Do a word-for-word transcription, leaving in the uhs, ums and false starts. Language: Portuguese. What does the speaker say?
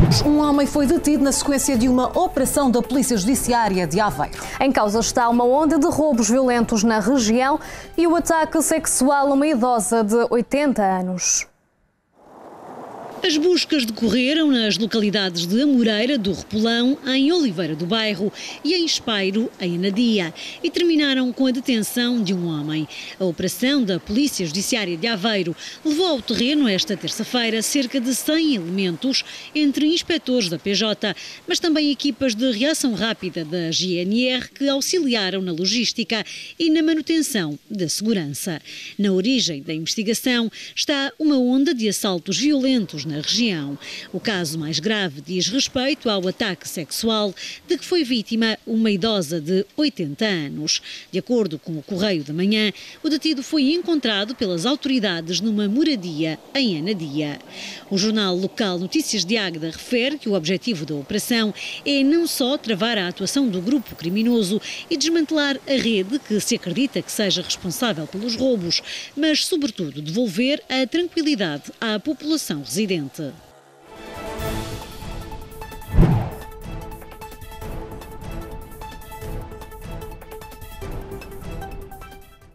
Um homem foi detido na sequência de uma operação da Polícia Judiciária de Aveiro. Em causa está uma onda de roubos violentos na região e o ataque sexual a uma idosa de oitenta anos. As buscas decorreram nas localidades de Amoreira do Repolão, em Oliveira do Bairro e em Espeiro, em Anadia, e terminaram com a detenção de um homem. A operação da Polícia Judiciária de Aveiro levou ao terreno esta terça-feira cerca de cem elementos, entre inspectores da P J, mas também equipas de reação rápida da G N R que auxiliaram na logística e na manutenção da segurança. Na origem da investigação está uma onda de assaltos violentos na região. O caso mais grave diz respeito ao ataque sexual de que foi vítima uma idosa de oitenta anos. De acordo com o Correio da Manhã, o detido foi encontrado pelas autoridades numa moradia em Anadia. O jornal local Notícias de Águeda refere que o objetivo da operação é não só travar a atuação do grupo criminoso e desmantelar a rede que se acredita que seja responsável pelos roubos, mas sobretudo devolver a tranquilidade à população residente.